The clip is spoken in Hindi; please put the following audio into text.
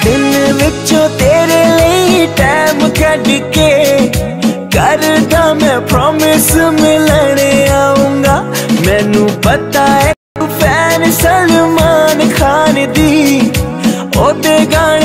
दिल विचों तेरे लिए टाइम कढ के करदा मैं प्रॉमिस मिलने आऊंगा। मैनू पता है तू फैन सलमान खान दी, ओदे गाने